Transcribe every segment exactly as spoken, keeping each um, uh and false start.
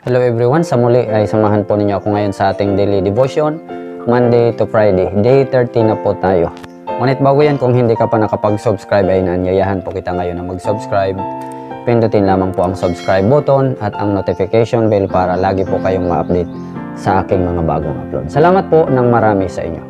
Hello everyone, sa muli ay samahan po ninyo ako ngayon sa ating daily devotion, Monday to Friday, day thirty na po tayo. Ngunit bago yan, kung hindi ka pa nakapag-subscribe ay naanyayahan po kita ngayon na mag-subscribe. Pindutin lamang po ang subscribe button at ang notification bell para lagi po kayong ma-update sa aking mga bagong upload. Salamat po ng marami sa inyo.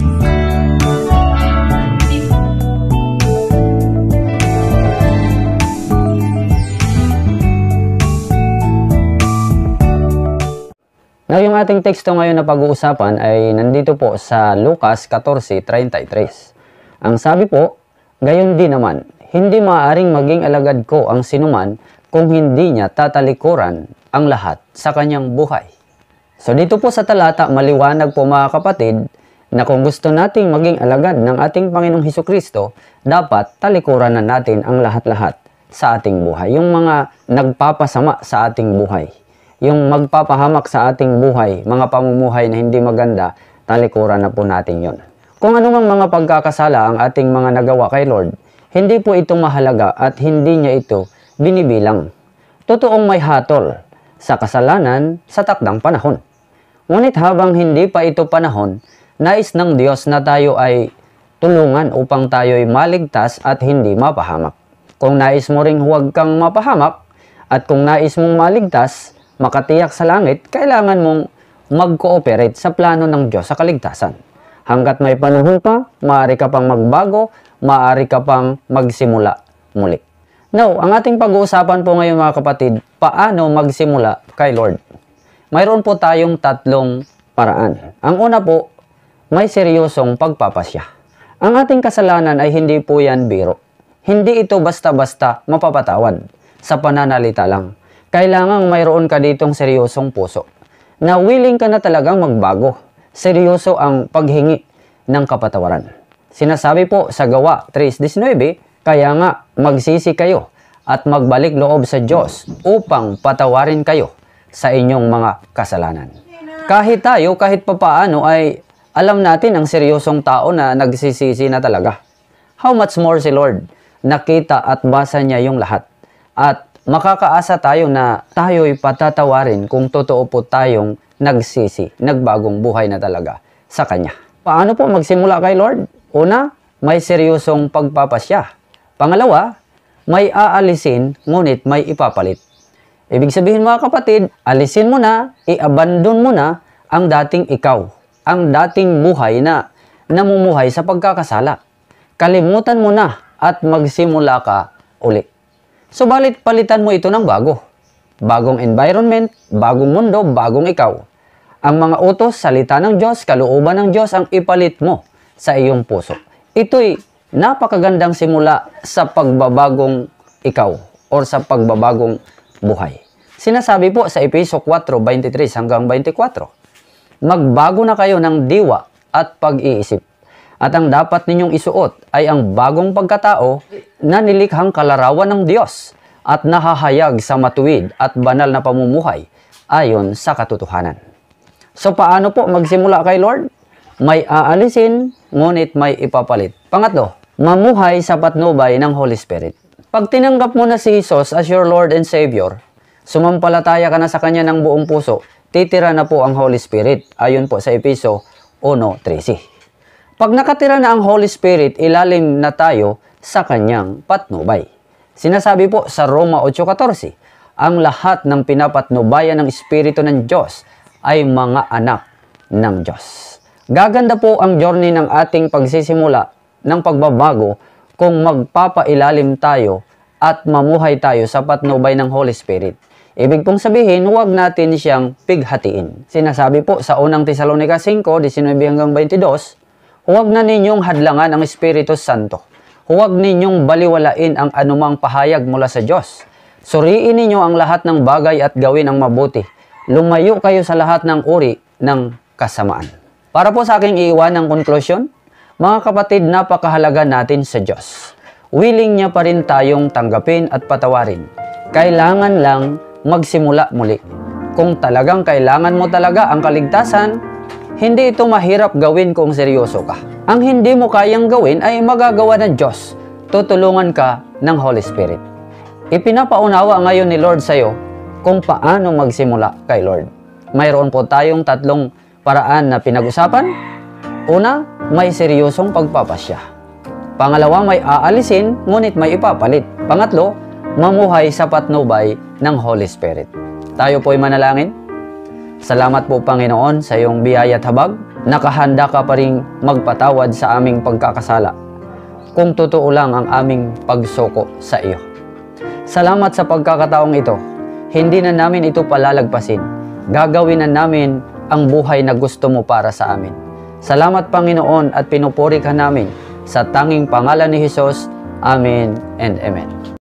Now, yung ating teksto ngayon na pag-uusapan ay nandito po sa Lucas fourteen thirty-three. Ang sabi po, gayon din naman, hindi maaaring maging alagad ko ang sinuman kung hindi niya tatalikuran ang lahat sa kanyang buhay. So dito po sa talata, maliwanag po mga kapatid na kung gusto nating maging alagad ng ating Panginoong Hesukristo, dapat talikuran na natin ang lahat-lahat sa ating buhay. Yung mga nagpapasama sa ating buhay. Yung magpapahamak sa ating buhay, mga pamumuhay na hindi maganda, talikuran na po natin yon. Kung anumang mga pagkakasala ang ating mga nagawa kay Lord, hindi po ito mahalaga at hindi niya ito binibilang. Totoong may hatol sa kasalanan sa takdang panahon. Ngunit habang hindi pa ito panahon, nais ng Diyos na tayo ay tulungan upang tayo ay maligtas at hindi mapahamak. Kung nais mo ring huwag kang mapahamak at kung nais mong maligtas, makatiyak sa langit, kailangan mong mag-cooperate sa plano ng Diyos sa kaligtasan. Hanggat may panahon pa, maaari ka pang magbago, maaari ka pang magsimula muli. Now, ang ating pag-uusapan po ngayon mga kapatid, paano magsimula kay Lord? Mayroon po tayong tatlong paraan. Ang una po, may seryosong pagpapasya. Ang ating kasalanan ay hindi po yan biro. Hindi ito basta-basta mapapatawad sa pananalita lang. Kailangang mayroon ka ditong seryosong puso na willing ka na talagang magbago. Seryoso ang paghingi ng kapatawaran. Sinasabi po sa Gawa three nineteen, kaya nga magsisi kayo at magbalik loob sa Diyos upang patawarin kayo sa inyong mga kasalanan. Kahit tayo, kahit papaano ay alam natin ang seryosong tao na nagsisisi na talaga. How much more si Lord? Nakita at basa niya yung lahat. At makakaasa tayo na tayo'y patatawarin kung totoo po tayong nagsisi, nagbagong buhay na talaga sa Kanya. Paano po magsimula kay Lord? Una, may seryosong pagpapasya. Pangalawa, may aalisin, ngunit may ipapalit. Ibig sabihin mga kapatid, alisin mo na, i-abandon mo na ang dating ikaw, ang dating buhay na namumuhay sa pagkakasala. Kalimutan mo na at magsimula ka uli. Subalit, palitan mo ito ng bago. Bagong environment, bagong mundo, bagong ikaw. Ang mga utos, salita ng Diyos, kalooban ng Diyos ang ipalit mo sa iyong puso. Ito'y napakagandang simula sa pagbabagong ikaw or sa pagbabagong buhay. Sinasabi po sa Efeso four twenty-three hanggang twenty-four, magbago na kayo ng diwa at pag-iisip. At ang dapat ninyong isuot ay ang bagong pagkatao na nilikhang kalarawan ng Diyos at nahahayag sa matuwid at banal na pamumuhay ayon sa katotohanan. So paano po magsimula kay Lord? May aalisin, ngunit may ipapalit. Pangatlo, mamuhay sa patnubay ng Holy Spirit. Pag tinanggap mo na si Jesus as your Lord and Savior, sumampalataya ka na sa Kanya ng buong puso, titira na po ang Holy Spirit ayon po sa Efeso one thirteen. Pag nakatira na ang Holy Spirit, ilalim na tayo sa Kanyang patnubay. Sinasabi po sa Roma eight fourteen, ang lahat ng pinapatnubayan ng Espiritu ng Diyos ay mga anak ng Diyos. Gaganda po ang journey ng ating pagsisimula ng pagbabago kung magpapailalim tayo at mamuhay tayo sa patnubay ng Holy Spirit. Ibig pong sabihin, huwag natin siyang pighatiin. Sinasabi po sa unang Tesalonica five nineteen hanggang twenty-two, huwag na ninyong hadlangan ang Espiritu Santo. Huwag ninyong baliwalain ang anumang pahayag mula sa Diyos. Suriin ninyo ang lahat ng bagay at gawin ang mabuti. Lumayo kayo sa lahat ng uri ng kasamaan. Para po sa aking iiwan ng konklusyon, mga kapatid, napakahalaga natin sa Diyos. Willing niya pa rin tayong tanggapin at patawarin. Kailangan lang magsimula muli. Kung talagang kailangan mo talaga ang kaligtasan, hindi ito mahirap gawin kung seryoso ka. Ang hindi mo kayang gawin ay magagawa ng Diyos. Tutulungan ka ng Holy Spirit. Ipinapaunawa ngayon ni Lord sa iyo kung paano magsimula kay Lord. Mayroon po tayong tatlong paraan na pinag-usapan. Una, may seryosong pagpapasya. Pangalawa, may aalisin, ngunit may ipapalit. Pangatlo, mamuhay sa patnubay ng Holy Spirit. Tayo po'y manalangin. Salamat po, Panginoon, sa iyong biyaya at habag. Nakahanda ka pa rin magpatawad sa aming pagkakasala, kung totoo lang ang aming pagsuko sa iyo. Salamat sa pagkakataong ito. Hindi na namin ito palalagpasin. Gagawin na namin ang buhay na gusto mo para sa amin. Salamat, Panginoon, at pinupuri ka namin sa tanging pangalan ni Jesus. Amen and Amen.